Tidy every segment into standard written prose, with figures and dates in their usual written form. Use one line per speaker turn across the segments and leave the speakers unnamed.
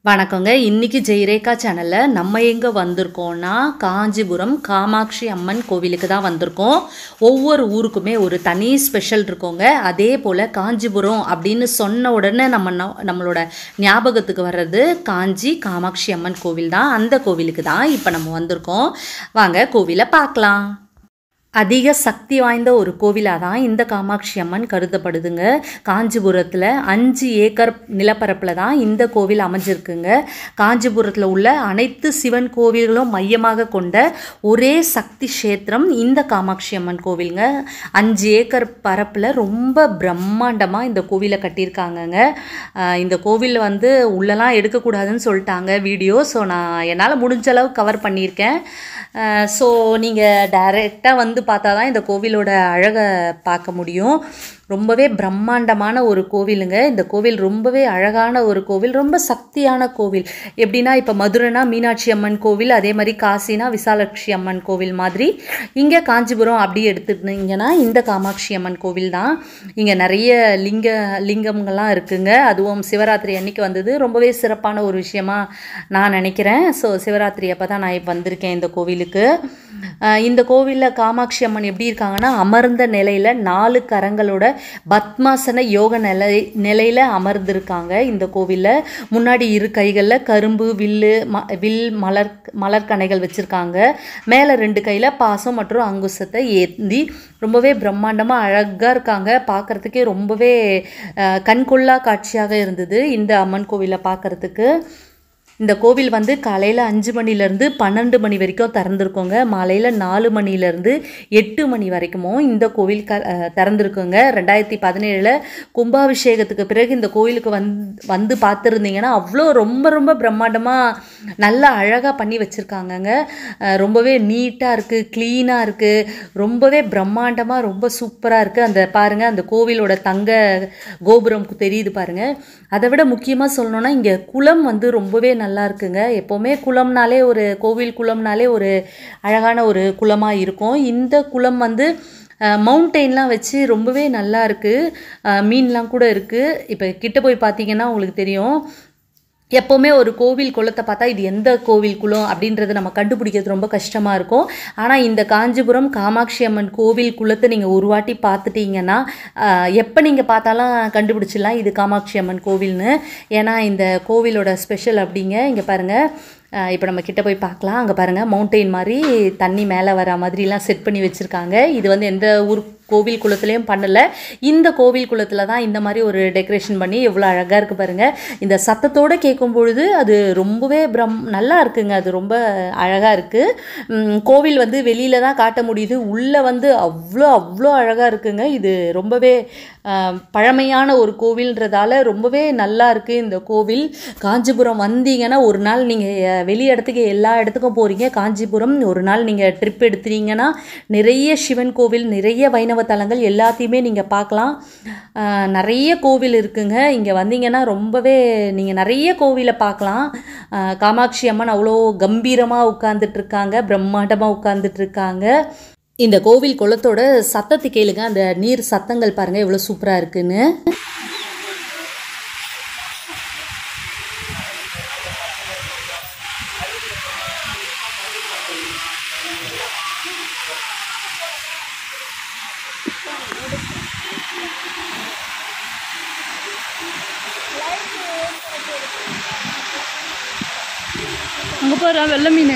வணக்கங்க. இன்னைக்கு ஜெயரேகா சேனல்ல நம்ம எங்க வந்திருக்கோம்னா, காஞ்சிபுரம் காமாட்சி அம்மன் கோவிலுக்கு தான் வந்திருக்கோம். ஒவ்வொரு ஊருக்குமே ஒரு தனி ஸ்பெஷல் இருக்குங்க. அதே போல காஞ்சிபுரம் அப்படின்னு சொன்ன உடனே நம்மளோட ஞாபகத்துக்கு வர்றது காஞ்சி காமாட்சி அம்மன் கோவில் தான். அந்த கோவிலுக்கு தான் இப்போ நம்ம வந்திருக்கோம். வாங்க கோவிலை பார்க்கலாம். அதிக சக்தி வாய்ந்த ஒரு கோவிலாக தான் இந்த காமாட்சி அம்மன் கருதப்படுதுங்க. காஞ்சிபுரத்தில் 5 ஏக்கர் நிலப்பரப்பில் தான் இந்த கோவில் அமைஞ்சிருக்குங்க. காஞ்சிபுரத்தில் உள்ள அனைத்து சிவன் கோவில்களும் மையமாக கொண்ட ஒரே சக்தி கஷேத்திரம் இந்த காமாட்சி அம்மன் கோவிலுங்க. 5 ஏக்கர் பரப்பில் ரொம்ப பிரம்மாண்டமாக இந்த கோவிலை கட்டியிருக்காங்கங்க. இந்த கோவில் உள்ளெல்லாம் எடுக்கக்கூடாதுன்னு சொல்லிட்டாங்க வீடியோ. ஸோ நான் என்னால் முடிஞ்ச அளவு கவர் பண்ணியிருக்கேன். ஸோ நீங்கள் டைரெக்டாக பார்த்தா தான் இந்த கோவிலோட அழகை பார்க்க முடியும். ரொம்பவே பிரம்மாண்டமான ஒரு கோவிலுங்க. இந்த கோவில் ரொம்பவே அழகான ஒரு கோவில், ரொம்ப சக்தியான கோவில். எப்படின்னா இப்போ மதுரைனா மீனாட்சி அம்மன் கோவில், அதே மாதிரி காசினா விசாலாட்சி அம்மன் கோவில் மாதிரி இங்கே காஞ்சிபுரம் அப்படி எடுத்துட்டிங்கன்னா இந்த காமாட்சி அம்மன் கோவில் தான். இங்கே நிறைய லிங்கங்கள்லாம் இருக்குங்க. அதுவும் சிவராத்திரி அன்னைக்கு வந்தது ரொம்பவே சிறப்பான ஒரு விஷயமா நான் நினைக்கிறேன். ஸோ சிவராத்திரி அப்போ தான் நான் வந்திருக்கேன் இந்த கோவிலுக்கு. இந்த கோவிலில் காமாட்சி அம்மன் எப்படி இருக்காங்கன்னா, அமர்ந்த நிலையில் 4 கரங்களோட பத்மாசன யோக நிலையில் அமர்ந்திருக்காங்க. இந்த கோவிலில் முன்னாடி 2 கைகளில் கரும்பு வில் மலர்கணைகள் வச்சுருக்காங்க. மேலே 2 கையில் பாசம் மற்றும் அங்குசத்தை ஏந்தி ரொம்பவே பிரம்மாண்டமாக அழகாக இருக்காங்க. பார்க்குறதுக்கே ரொம்பவே கண்கொள்ளா காட்சியாக இருந்தது இந்த அம்மன் கோவிலை பார்க்குறதுக்கு. இந்த கோவில் காலையில் 5 மணிலேருந்து 12 மணி வரைக்கும் திறந்துருக்கோங்க. மாலையில் 4 மணிலேருந்து 8 மணி வரைக்கும் இந்த கோவில் திறந்துருக்குங்க. 2017 கும்பாபிஷேகத்துக்கு பிறகு இந்த கோவிலுக்கு வந்து பார்த்துருந்தீங்கன்னா அவ்வளோ ரொம்ப ரொம்ப பிரம்மாண்டமாக நல்லா அழகாக பண்ணி வச்சுருக்காங்கங்க. ரொம்பவே நீட்டாக இருக்குது, க்ளீனாக இருக்குது, ரொம்பவே பிரம்மாண்டமாக ரொம்ப சூப்பராக இருக்குது. அந்த பாருங்கள், அந்த கோவிலோட தங்க கோபுரம் தெரியுது பாருங்கள். அதை விட முக்கியமாக சொல்லணுன்னா இங்கே குளம் ரொம்பவே நல்லா இருக்குங்க. எப்போவுமே குளம்னாலே, ஒரு கோவில் குளம்னாலே ஒரு அழகான ஒரு குளமாக இருக்கும். இந்த குளம் மவுண்டெயின்லாம் வச்சு ரொம்பவே நல்லா இருக்குது. மீன்லாம் கூட இருக்குது. இப்போ கிட்ட போய் பார்த்தீங்கன்னா உங்களுக்கு தெரியும். எப்போவுமே ஒரு கோவில் குளத்தை பார்த்தா இது எந்த கோவில் குளம் அப்படின்றது நம்ம கண்டுபிடிக்கிறது ரொம்ப கஷ்டமாக இருக்கும். ஆனால் இந்த காஞ்சிபுரம் காமாட்சி அம்மன் கோவில் குளத்தை நீங்கள் ஒரு வாட்டி பார்த்துட்டீங்கன்னா எப்போ நீங்கள் பார்த்தாலும் கண்டுபிடிச்சிடலாம் இது காமாட்சி அம்மன் கோவில்னு. ஏன்னா இந்த கோவிலோட ஸ்பெஷல் அப்படிங்க. இங்கே பாருங்கள், இப்போ நம்ம கிட்ட போய் பார்க்கலாம். அங்கே பாருங்கள், மவுண்டெயின் மாதிரி தண்ணி மேலே வர மாதிரிலாம் செட் பண்ணி வச்சுருக்காங்க. இது எந்த ஊர் கோவில் குளத்துலேயும் பண்ணலை. இந்த கோவில் குளத்தில் தான் இந்த மாதிரி ஒரு டெக்கரேஷன் பண்ணி எவ்வளோ அழகாக இருக்குது பாருங்கள். இந்த சத்தத்தோடு கேட்கும் பொழுது அது ரொம்பவே நல்லா இருக்குங்க. அது ரொம்ப அழகாக இருக்குது. கோவில் வெளியில் தான் காட்ட முடியுது, உள்ளே அவ்வளோ அவ்வளோ அழகாக இருக்குங்க. இது ரொம்பவே பழமையான ஒரு கோவில்ன்றதால ரொம்பவே நல்லா இருக்குது இந்த கோவில். காஞ்சிபுரம் வந்தீங்கன்னா ஒரு நாள் நீங்கள் வெளி இடத்துக்கு எல்லா இடத்துக்கும் போகிறீங்க, காஞ்சிபுரம் ஒரு நாள் நீங்கள் ட்ரிப் எடுத்துட்டீங்கன்னா நிறைய சிவன் கோவில், நிறைய வைணவ தலங்கள் எல்லாத்தையுமே நீங்கள் பார்க்கலாம். நிறைய கோவில் இருக்குங்க. இங்கே வந்தீங்கன்னா ரொம்பவே நீங்கள் நிறைய கோவிலை பார்க்கலாம். காமாட்சி அம்மன் அவ்வளோ கம்பீரமாக உட்கார்ந்துட்டுருக்காங்க, பிரம்மாண்டமாக உட்கார்ந்துட்டுருக்காங்க. இந்த கோவில் குளத்தோட சத்தத்தை கேளுங்க. அந்த நீர் சத்தங்கள் பாருங்கள் எவ்வளோ சூப்பராக இருக்குன்னு.
அங்கே போகிற வெள்ளை மீன்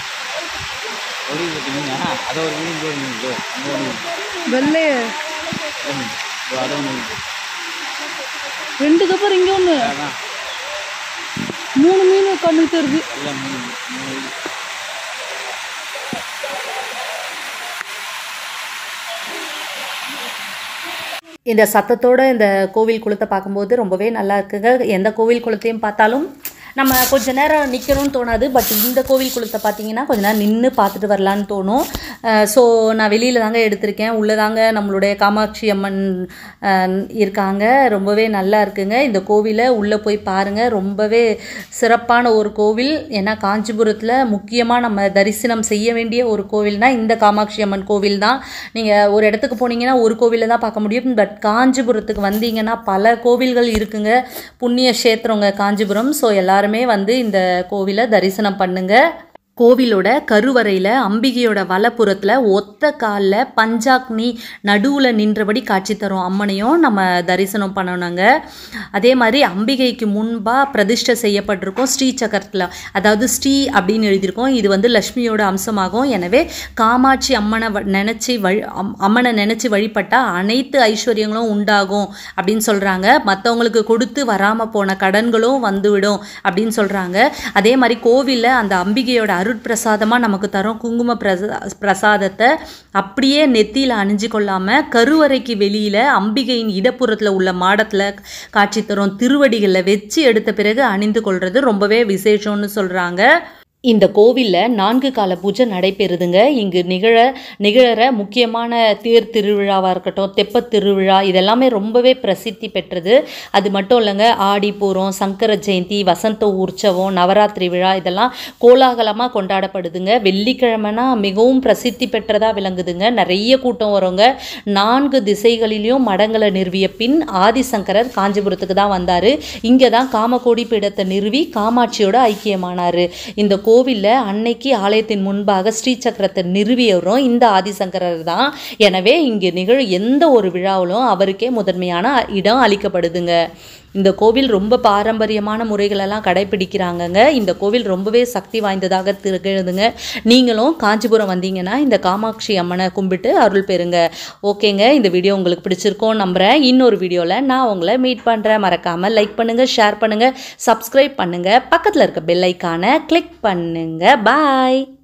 வெள்ளை 2 கப்பர் இங்கே ஒன்று 3 மீன் கண்ணுக்கு தெரியுது.
இந்த சத்தத்தோட இந்த கோவில் குளத்தை பார்க்கும்போது ரொம்பவே நல்லா இருக்குங்க. எந்த கோவில் குளத்தையும் பார்த்தாலும் நம்ம கொஞ்ச நேரம் நிற்கணும்னு தோணாது. பட் இந்த கோவில் குளத்தை பார்த்தீங்கன்னா கொஞ்ச நேரம் நின்று பார்த்துட்டு வரலான்னு தோணும். ஸோ நான் வெளியில் தாங்க எடுத்திருக்கேன். உள்ளே தாங்க நம்மளுடைய காமாட்சி அம்மன் இருக்காங்க. ரொம்பவே நல்லா இருக்குங்க. இந்த கோவிலை உள்ளே போய் பாருங்கள். ரொம்பவே சிறப்பான ஒரு கோவில். ஏன்னா காஞ்சிபுரத்தில் முக்கியமாக நம்ம தரிசனம் செய்ய வேண்டிய ஒரு கோவில்னால் இந்த காமாட்சி அம்மன் கோவில் தான். நீங்கள் ஒரு இடத்துக்கு போனீங்கன்னா ஒரு கோவிலை தான் பார்க்க முடியும். பட் காஞ்சிபுரத்துக்கு வந்தீங்கன்னா பல கோவில்கள் இருக்குங்க. புண்ணிய கஷேத்திரங்க காஞ்சிபுரம். ஸோ எல்லாருமே வந்து இந்த கோவிலை தரிசனம் பண்ணுங்கள். கோவிலோட கருவறையில் அம்பிகையோட வலப்புறத்தில் ஒத்த காலில் பஞ்சாக்னி நடுவில் நின்றபடி காட்சி தரும் அம்மனையும் நம்ம தரிசனம் பண்ணணுங்க. அதே மாதிரி அம்பிகைக்கு முன்பாக பிரதிஷ்டை செய்யப்பட்டிருக்கோம் ஸ்ரீ சக்கரத்தில், அதாவது ஸ்ரீ அப்படின்னு எழுதியிருக்கோம். இது வந்து லக்ஷ்மியோட அம்சமாகும். எனவே காமாட்சி அம்மனை நினச்சி வழிபட்டால் அனைத்து ஐஸ்வர்யங்களும் உண்டாகும் அப்படின்னு சொல்கிறாங்க. மற்றவங்களுக்கு கொடுத்து வராமல் போன கடன்களும் வந்துவிடும் அப்படின்னு சொல்கிறாங்க. அதே மாதிரி கோவிலில் அந்த அம்பிகையோட பிரசாதமாக நமக்கு தரும் குங்கும பிரசாதத்தை அப்படியே நெத்தியில் அணிஞ்சு கொள்ளாமல் கருவறைக்கு வெளியில் அம்பிகையின் இடப்புறத்தில் உள்ள மாடத்தில் காட்சி தரும் திருவடிகளில் வச்சு எடுத்த பிறகு அணிந்து கொள்வது ரொம்பவே விசேஷம்னு சொல்கிறாங்க. இந்த கோவிலில் 4 கால பூஜை நடைபெறுதுங்க. இங்கு நிகழற முக்கியமான தேர் திருவிழாவாக இருக்கட்டும், தெப்பத் திருவிழா, இதெல்லாமே ரொம்பவே பிரசித்தி பெற்றது. அது மட்டும் இல்லைங்க, ஆடி பூரம், சங்கர ஜெயந்தி, வசந்த உற்சவம், நவராத்திரி விழா இதெல்லாம் கோலாகலமாக கொண்டாடப்படுதுங்க. வெள்ளிக்கிழமைனா மிகவும் பிரசித்தி பெற்றதாக விளங்குதுங்க. நிறைய கூட்டம் வருங்க. 4 திசைகளிலையும் மடங்களை நிறுவிய பின் ஆதிசங்கரர் காஞ்சிபுரத்துக்கு தான் வந்தார். இங்கே தான் காமகோடி பீடத்தை நிறுவி காமாட்சியோட ஐக்கியமானார். இந்த கோவிலில் அன்னைக்கு ஆலயத்தின் முன்பாக ஸ்ரீ சக்கரத்தை நிறுவியவரும் இந்த ஆதிசங்கரர் தான். எனவே இங்கு நிகழும் எந்த ஒரு விழாவிலும் அவருக்கே முதன்மையான இடம் அளிக்கப்படுதுங்க. இந்த கோவில் ரொம்ப பாரம்பரியமான முறைகளெல்லாம் கடைபிடிக்கிறாங்கங்க. இந்த கோவில் ரொம்பவே சக்தி வாய்ந்ததாக திகழுதுங்க. நீங்களும் காஞ்சிபுரம் வந்தீங்கன்னா இந்த காமாட்சி அம்மனை கும்பிட்டு அருள் பெறுங்க. ஓகேங்க, இந்த வீடியோ உங்களுக்கு பிடிச்சிருக்கோம் நம்புகிறேன். இன்னொரு வீடியோவில் நான் உங்களை மீட் பண்ணுறேன். மறக்காமல் லைக் பண்ணுங்கள், ஷேர் பண்ணுங்கள், சப்ஸ்கிரைப் பண்ணுங்கள், பக்கத்தில் இருக்க பெல் ஐக்கானை கிளிக் பண்ணுங்கள். பாய்.